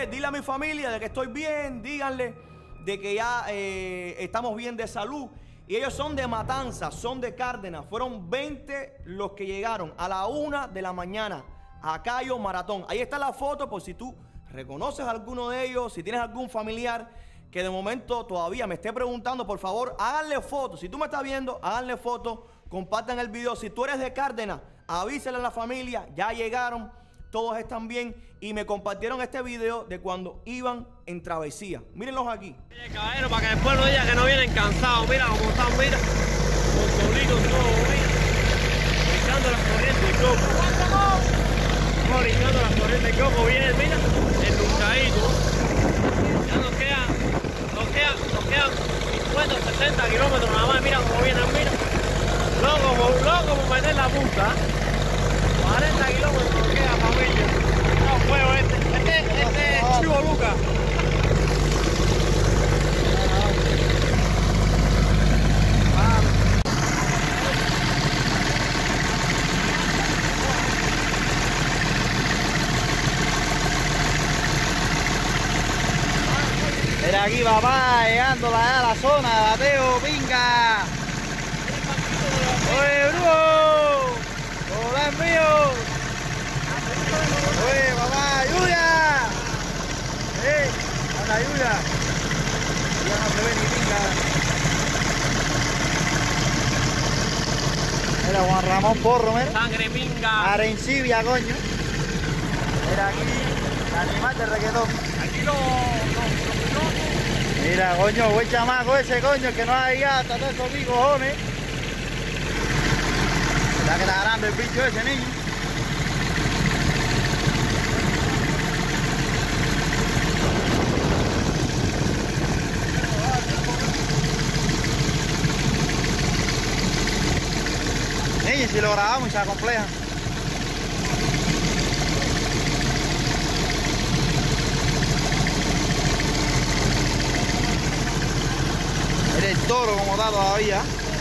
dile a mi familia de que estoy bien, díganle de que ya estamos bien de salud. Y ellos son de Matanzas, son de Cárdenas. Fueron 20 los que llegaron a la 1 de la mañana a Cayo Maratón. Ahí está la foto por si tú reconoces a alguno de ellos, si tienes algún familiar que de momento todavía me esté preguntando, por favor, háganle fotos. Si tú me estás viendo, háganle fotos, compartan el video. Si tú eres de Cárdenas, avísale a la familia, ya llegaron, todos están bien y me compartieron este video de cuando iban en travesía. Mírenlos aquí. Mire, caballero, para que después no digan que no vienen cansados. Mira cómo están, mira. Con solitos todo, mira. Brincando las corrientes de coco. Vamos brincando las corrientes de coco. Vienen, mira, enruchaditos. Ya nos quedan 50 o 60 kilómetros nada más. Mira cómo vienen, mira. Loco por meter la punta. 40 kilómetros nos queda, familia. No juego este es Chivo Lucas. Mira aquí, papá, llegando a la zona de bateo, pinga. ¡Oye, Brujo! ¡Hola, es mío! ¡Oye, papá, lluvia! ¡Anda, lluvia! Ya no se ve ni pinga. Mira, Juan Ramón Porro, mira. Sangre pinga. Arencibia, coño. Mira aquí, el animal de reggaetón. Aquí los Mira, coño, buen chamaco ese, coño, que no ha llegado hasta todos esos picos, cojones. Mira que está grande el bicho ese, niño. Niño, si lo grabamos se acompleja. Mira el toro como está todavía.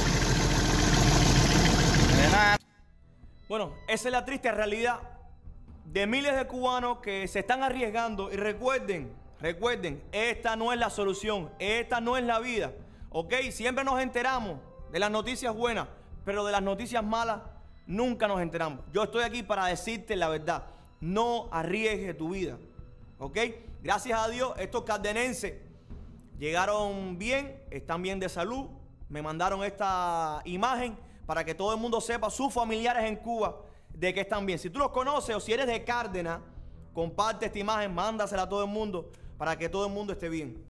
Bueno, esa es la triste realidad de miles de cubanos que se están arriesgando. Y recuerden, esta no es la solución, esta no es la vida, ¿ok? Siempre nos enteramos de las noticias buenas, pero de las noticias malas nunca nos enteramos. Yo estoy aquí para decirte la verdad, no arriesgues tu vida, ¿ok? Gracias a Dios, estos cardenenses llegaron bien, están bien de salud, me mandaron esta imagen para que todo el mundo sepa, sus familiares en Cuba, de que están bien. Si tú los conoces o si eres de Cárdenas, comparte esta imagen, mándasela a todo el mundo para que todo el mundo esté bien.